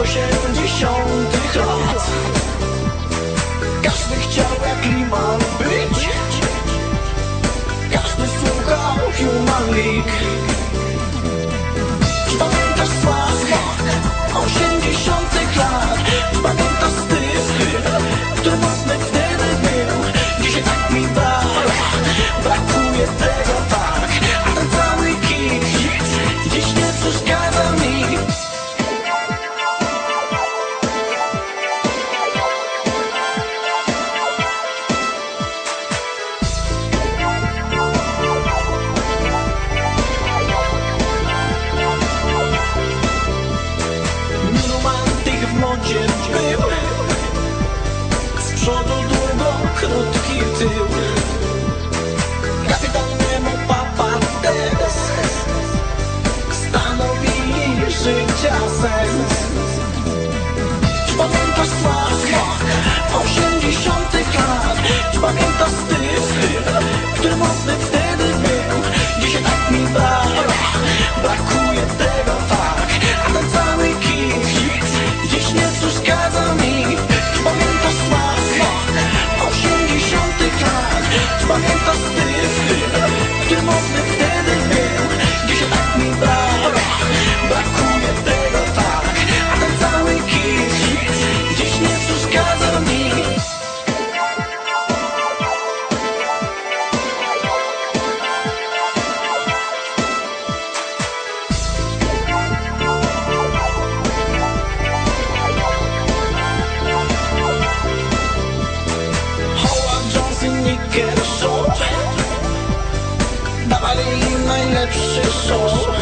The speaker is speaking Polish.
80. lat. Każdy chciał jak Liman być, każdy słuchał Human League. Pamiętasz smak 80. lat, pamiętasz Dysk, który mocny wtedy był. Dzisiaj tak mi brakuje tego tak, a ten cały kit dziś nie przeszkadza mi. Był z przodu długo, krótki tył. Kapitalnemu papa teraz stanowi życia sens. Pamiętasz smak 80. lat, pamiętasz Dysk, który mocny wtedy był. Dzisiaj tak mi brakuje tego tak, a ten cały kit dziś nie przeszkadza mi. Pamiętasz smak 80. lat, pamiętasz Dysk, który mocny wtedy był. Dzisiaj tak mi brakuje tego tak, a ten cały kit dziś nie przeszkadza mi. Dawali im najlepszy show.